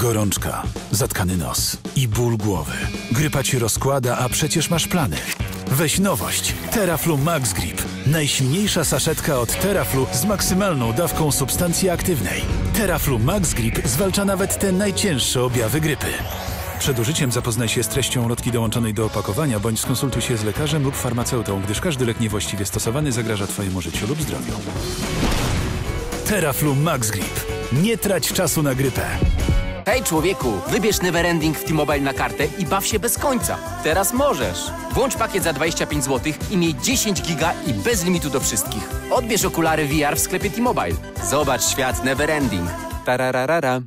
Gorączka, zatkany nos i ból głowy. Grypa ci rozkłada, a przecież masz plany. Weź nowość. Theraflu Max Grip. Najsilniejsza saszetka od Theraflu z maksymalną dawką substancji aktywnej. Theraflu Max Grip zwalcza nawet te najcięższe objawy grypy. Przed użyciem zapoznaj się z treścią ulotki dołączonej do opakowania, bądź skonsultuj się z lekarzem lub farmaceutą, gdyż każdy lek niewłaściwie stosowany zagraża Twojemu życiu lub zdrowiu. Theraflu Max Grip. Nie trać czasu na grypę. Hej człowieku, wybierz Neverending w T-Mobile na kartę i baw się bez końca. Teraz możesz. Włącz pakiet za 25 zł i miej 10 giga i bez limitu do wszystkich. Odbierz okulary VR w sklepie T-Mobile. Zobacz świat Neverending. Tarararara.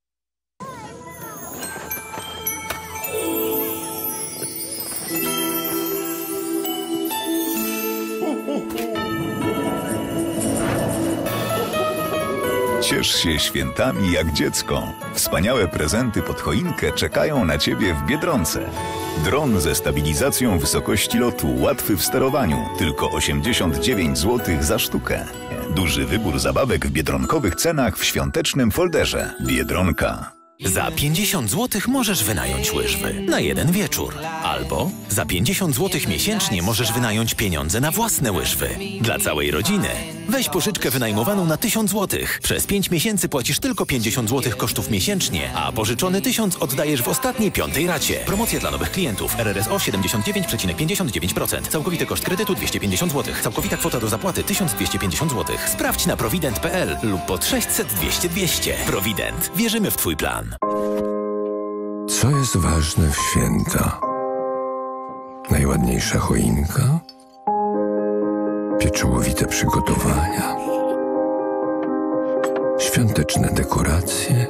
Ciesz się świętami jak dziecko. Wspaniałe prezenty pod choinkę czekają na Ciebie w Biedronce. Dron ze stabilizacją wysokości lotu, łatwy w sterowaniu, tylko 89 zł za sztukę. Duży wybór zabawek w biedronkowych cenach w świątecznym folderze. Biedronka. Za 50 zł możesz wynająć łyżwy na jeden wieczór. Albo za 50 zł miesięcznie możesz wynająć pieniądze na własne łyżwy. Dla całej rodziny. Weź pożyczkę wynajmowaną na 1000 zł. Przez 5 miesięcy płacisz tylko 50 zł kosztów miesięcznie, a pożyczony 1000 oddajesz w ostatniej 5. racie. Promocja dla nowych klientów. RRSO 79,59%. Całkowity koszt kredytu 250 zł. Całkowita kwota do zapłaty 1250 zł. Sprawdź na provident.pl lub pod 600 200 200. Provident. Wierzymy w Twój plan. Co jest ważne w święta? Najładniejsza choinka? Pieczołowite przygotowania? Świąteczne dekoracje?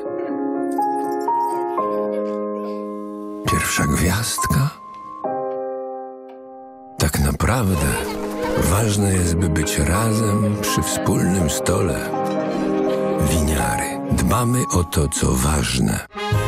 Pierwsza gwiazdka? Tak naprawdę ważne jest, by być razem przy wspólnym stole. Winiary. Dbamy o to, co ważne.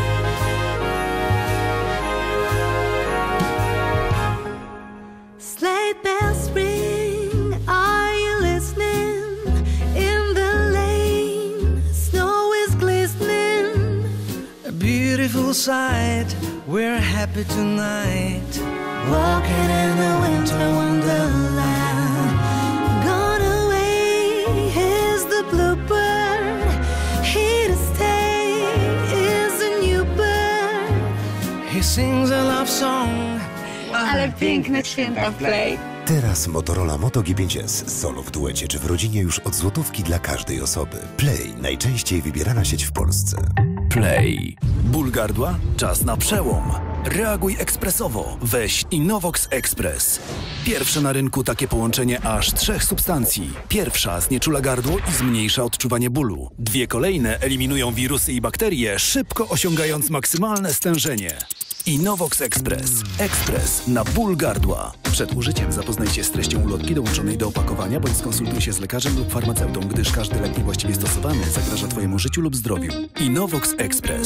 Sleigh bells ring, are you listening? In the lane, snow is glistening. A beautiful sight, we're happy tonight. Walking in a winter wonderland. Gone away is the bluebird. Here to stay is a new bird. He sings a love song. Ale piękne święta w Play. Teraz Motorola Moto G5S solo w duecie czy w rodzinie już od złotówki dla każdej osoby. Play, najczęściej wybierana sieć w Polsce. Play. Ból gardła? Czas na przełom. Reaguj ekspresowo. Weź Innovox Express. Pierwsze na rynku takie połączenie aż 3 substancji. Pierwsza znieczula gardło i zmniejsza odczuwanie bólu. 2 kolejne eliminują wirusy i bakterie, szybko osiągając maksymalne stężenie. Innovox Express. Ekspres na ból gardła. Przed użyciem zapoznaj się z treścią ulotki dołączonej do opakowania, bądź skonsultuj się z lekarzem lub farmaceutą, gdyż każdy lek niewłaściwie stosowany zagraża Twojemu życiu lub zdrowiu. Innovox Express.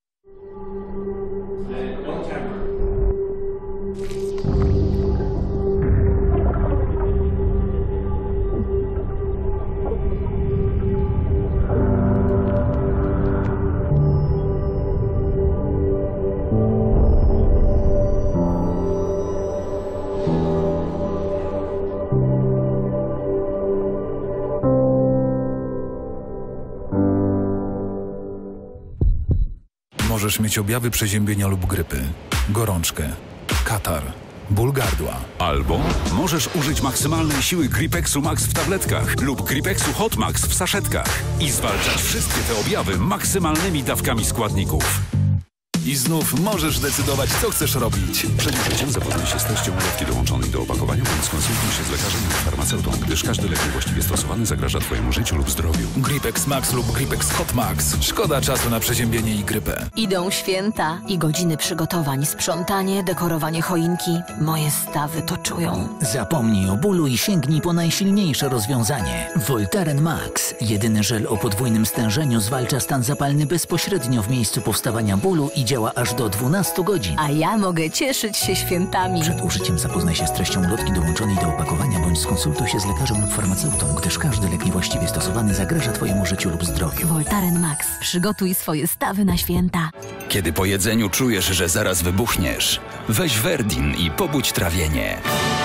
Możesz mieć objawy przeziębienia lub grypy, gorączkę, katar, ból gardła. Albo możesz użyć maksymalnej siły Gripexu Max w tabletkach lub Gripexu Hot Max w saszetkach i zwalczać wszystkie te objawy maksymalnymi dawkami składników. I znów możesz decydować, co chcesz robić. Przed użyciem zapoznaj się z treścią ulotki dołączonej do opakowania, bądź skonsultuj się z lekarzem lub farmaceutą, gdyż każdy lek niewłaściwie stosowany zagraża Twojemu życiu lub zdrowiu. Gripex Max lub Gripex Hot Max. Szkoda czasu na przeziębienie i grypę. Idą święta i godziny przygotowań, sprzątanie, dekorowanie choinki. Moje stawy to czują. Zapomnij o bólu i sięgnij po najsilniejsze rozwiązanie. Voltaren Max. Jedyny żel o podwójnym stężeniu zwalcza stan zapalny bezpośrednio w miejscu powstawania bólu i działa aż do 12 godzin. A ja mogę cieszyć się świętami. Przed użyciem zapoznaj się z treścią ulotki dołączonej dołączonej do opakowania bądź skonsultuj się z lekarzem lub farmaceutą, gdyż każdy lek niewłaściwie stosowany zagraża Twojemu życiu lub zdrowiu. Voltaren Max. Przygotuj swoje stawy na święta. Kiedy po jedzeniu czujesz, że zaraz wybuchniesz, weź Verdin i pobudź trawienie.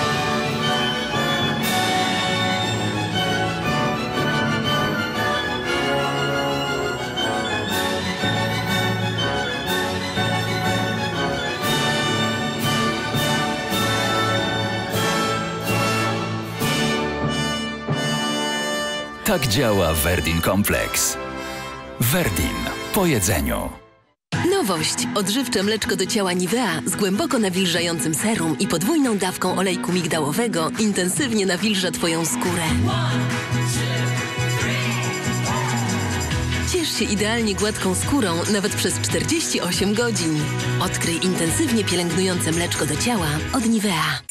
Tak działa Verdin Complex. Verdin po jedzeniu. Nowość. Odżywcze mleczko do ciała Nivea z głęboko nawilżającym serum i podwójną dawką olejku migdałowego intensywnie nawilża Twoją skórę. Ciesz się idealnie gładką skórą nawet przez 48 godzin. Odkryj intensywnie pielęgnujące mleczko do ciała od Nivea.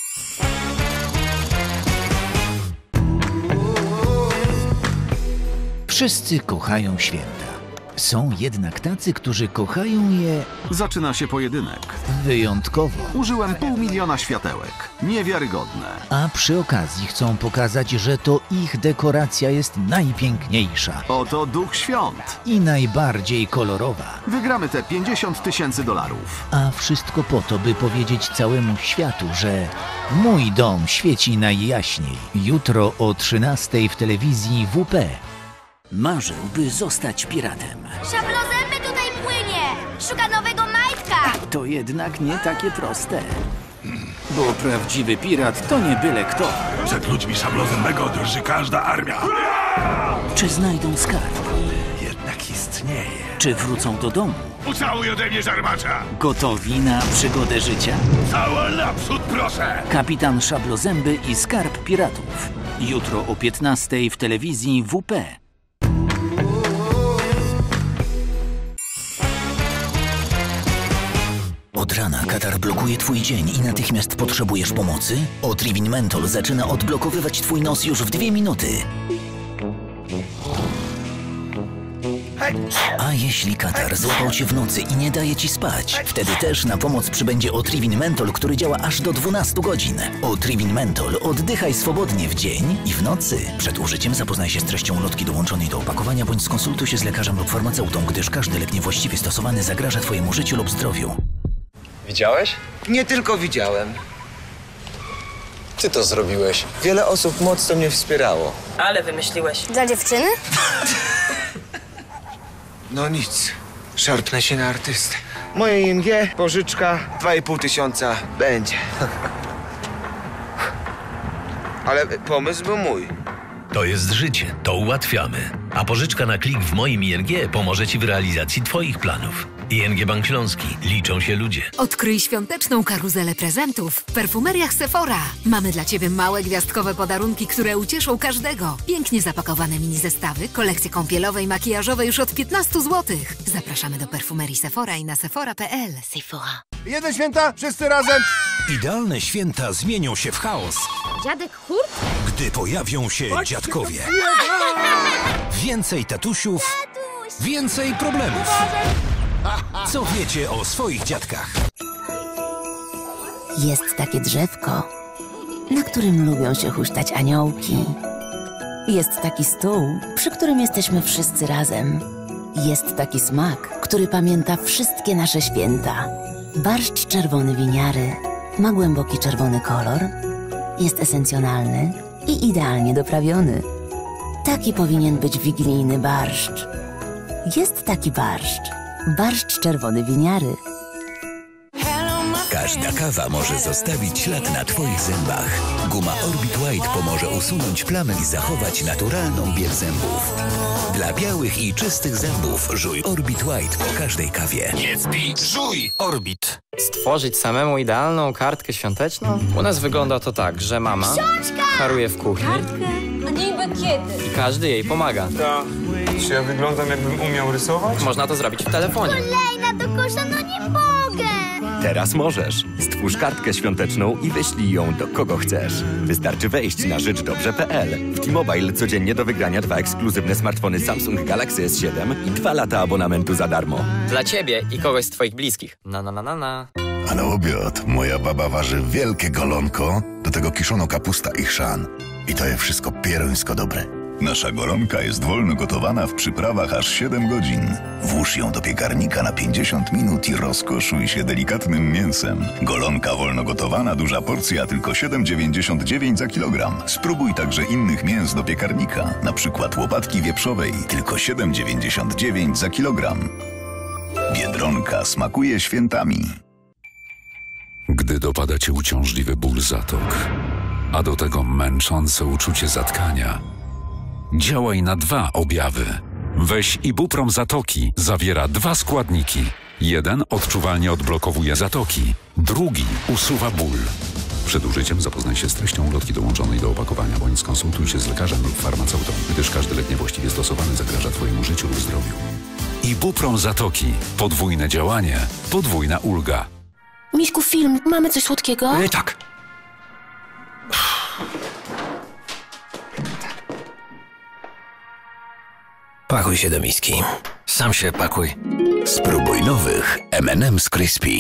Wszyscy kochają święta. Są jednak tacy, którzy kochają je... Zaczyna się pojedynek. Wyjątkowo. Użyłem 500 000 światełek. Niewiarygodne. A przy okazji chcą pokazać, że to ich dekoracja jest najpiękniejsza. Oto duch świąt. I najbardziej kolorowa. Wygramy te $50 000. A wszystko po to, by powiedzieć całemu światu, że mój dom świeci najjaśniej. Jutro o 13:00 w telewizji WP. Marzył, by zostać piratem. Szablozęby tutaj płynie! Szuka nowego majtka! To jednak nie takie proste. Bo prawdziwy pirat to nie byle kto. Przed ludźmi Szablozębego drży każda armia. Czy znajdą skarb? Jednak istnieje. Czy wrócą do domu? Ucałuj ode mnie żarmacza! Gotowi na przygodę życia? Cała naprzód, proszę! Kapitan Szablozęby i skarb piratów. Jutro o 15:00 w telewizji WP. Od rana katar blokuje Twój dzień i natychmiast potrzebujesz pomocy? Otrivin Mentol zaczyna odblokowywać Twój nos już w 2 minuty. A jeśli katar złapał Cię w nocy i nie daje Ci spać? Wtedy też na pomoc przybędzie Otrivin Mentol, który działa aż do 12 godzin. Otrivin Mentol. Oddychaj swobodnie w dzień i w nocy. Przed użyciem zapoznaj się z treścią ulotki dołączonej do opakowania bądź skonsultuj się z lekarzem lub farmaceutą, gdyż każdy lek niewłaściwie stosowany zagraża Twojemu życiu lub zdrowiu. Widziałeś? Nie tylko widziałem. Ty to zrobiłeś. Wiele osób mocno mnie wspierało. Ale wymyśliłeś. Dla dziewczyny? No nic. Szarpnę się na artystę. Moje ING, pożyczka, 2500 będzie. Ale pomysł był mój. To jest życie, to ułatwiamy. A pożyczka na klik w moim ING pomoże Ci w realizacji Twoich planów. ING Bank Śląski. Liczą się ludzie. Odkryj świąteczną karuzelę prezentów w perfumeriach Sephora. Mamy dla Ciebie małe gwiazdkowe podarunki, które ucieszą każdego. Pięknie zapakowane mini zestawy, kolekcje kąpielowe i makijażowe już od 15 zł. Zapraszamy do perfumerii Sephora i na sephora.pl. Sephora. Jedne święta, wszyscy razem! Idealne święta zmienią się w chaos, Dziadek Hurt? gdy pojawią się dziadkowie. Więcej tatusiów, więcej problemów. Co wiecie o swoich dziadkach? Jest takie drzewko, na którym lubią się huśtać aniołki. Jest taki stół, przy którym jesteśmy wszyscy razem. Jest taki smak, który pamięta wszystkie nasze święta. Barszcz czerwony winiary ma głęboki czerwony kolor, jest esencjonalny i idealnie doprawiony. Taki powinien być wigilijny barszcz. Jest taki barszcz. Barszcz czerwony winiary. Każda kawa może zostawić ślad na Twoich zębach. Guma Orbit White pomoże usunąć plamy i zachować naturalną biel zębów. Dla białych i czystych zębów żuj Orbit White po każdej kawie. Nie spij, żuj Orbit. Stworzyć samemu idealną kartkę świąteczną? U nas wygląda to tak, że mama haruje w kuchni Niby kiedy? i każdy jej pomaga. Czy ja wyglądam, jakbym umiał rysować? Można to zrobić w telefonie. Kolejna do kosza, no nie mogę! Teraz możesz. Stwórz kartkę świąteczną i wyślij ją do kogo chcesz. Wystarczy wejść na życzdobrze.pl. W T-Mobile codziennie do wygrania 2 ekskluzywne smartfony Samsung Galaxy S7 i 2 lata abonamentu za darmo. Dla ciebie i kogoś z twoich bliskich. Na. A na obiad moja baba waży wielkie golonko, do tego kiszono kapusta i chrzan. I to jest wszystko pierońsko dobre. Nasza golonka jest wolno gotowana w przyprawach aż 7 godzin. Włóż ją do piekarnika na 50 minut i rozkoszuj się delikatnym mięsem. Golonka wolno gotowana, duża porcja, tylko 7,99 za kilogram. Spróbuj także innych mięs do piekarnika, na przykład łopatki wieprzowej, tylko 7,99 za kilogram. Biedronka smakuje świętami. Gdy dopada cię uciążliwy ból zatok, a do tego męczące uczucie zatkania, działaj na 2 objawy. Weź Ibuprom Zatoki. Zawiera 2 składniki. Jeden odczuwalnie odblokowuje zatoki, drugi usuwa ból. Przed użyciem zapoznaj się z treścią ulotki dołączonej do opakowania, bądź skonsultuj się z lekarzem lub farmaceutą, gdyż każdy lek niewłaściwie stosowany zagraża Twojemu życiu lub zdrowiu. Ibuprom Zatoki. Podwójne działanie, podwójna ulga. Miśku, film. Mamy coś słodkiego? Tak. Pakuj się do miski. Sam się pakuj. Spróbuj nowych M&M's Crispy.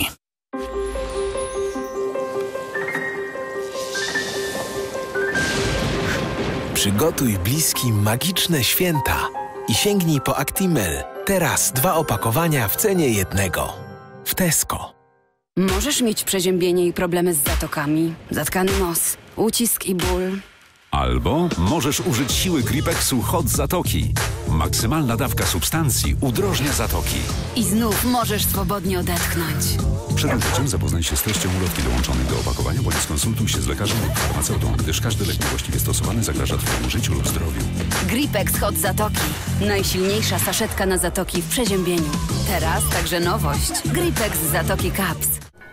Przygotuj bliskim magiczne święta i sięgnij po Actimel. Teraz 2 opakowania w cenie jednego. W Tesco. Możesz mieć przeziębienie i problemy z zatokami, zatkany nos, ucisk i ból. Albo możesz użyć siły Gripexu Hot Zatoki. Maksymalna dawka substancji udrożnia zatoki. I znów możesz swobodnie odetchnąć. Przed użyciem zapoznaj się z treścią ulotki dołączonej do opakowania, bądź skonsultuj się z lekarzem lub farmaceutą, gdyż każdy lek niewłaściwie stosowany zagraża Twojemu życiu lub zdrowiu. Gripex Hot Zatoki. Najsilniejsza saszetka na zatoki w przeziębieniu. Teraz także nowość. Gripex Zatoki Caps.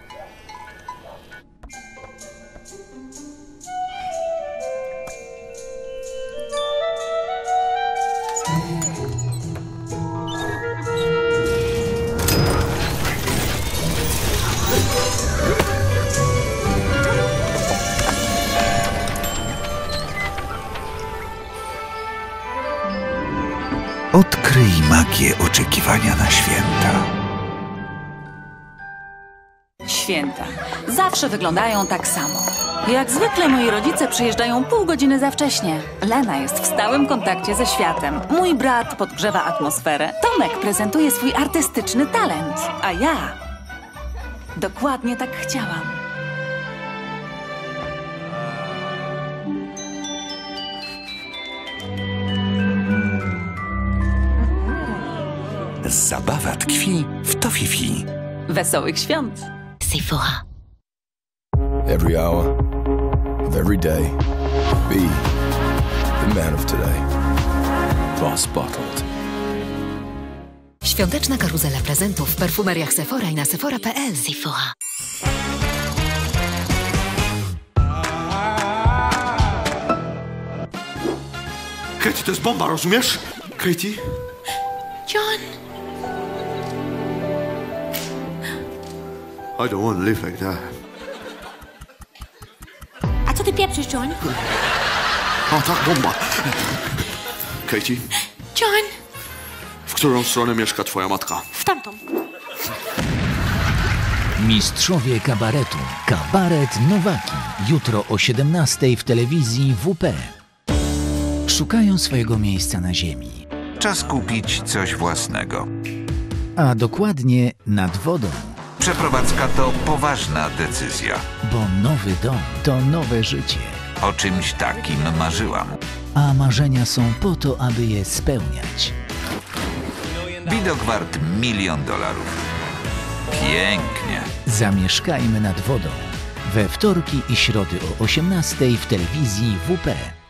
Odkryj magię oczekiwania na święta. Święta zawsze wyglądają tak samo. Jak zwykle moi rodzice przyjeżdżają pół godziny za wcześnie. Lena jest w stałym kontakcie ze światem. Mój brat podgrzewa atmosferę. Tomek prezentuje swój artystyczny talent. A ja dokładnie tak chciałam. Zabawa tkwi w Tofifi. Wesołych świąt! Sephora. Every hour of every day, be the man of today. Boss Bottled. Świąteczna karuzela prezentów w perfumeriach Sephora i na sephora.pl. Sephora. Katie, to jest bomba, rozumiesz? Katie? John. I don't want to live like that. A co ty pieprzysz, John? O, tak, bomba. Katie? John. W którą stronę mieszka twoja matka? W tamtą. Mistrzowie kabaretu. Kabaret Nowaki. Jutro o 17:00 w telewizji WP. Szukają swojego miejsca na ziemi. Czas kupić coś własnego. A dokładnie nad wodą. Przeprowadzka to poważna decyzja. Bo nowy dom to nowe życie. O czymś takim marzyłam. A marzenia są po to, aby je spełniać. Widok wart $1 milion. Pięknie. Zamieszkajmy nad wodą. We wtorki i środy o 18:00 w telewizji WP.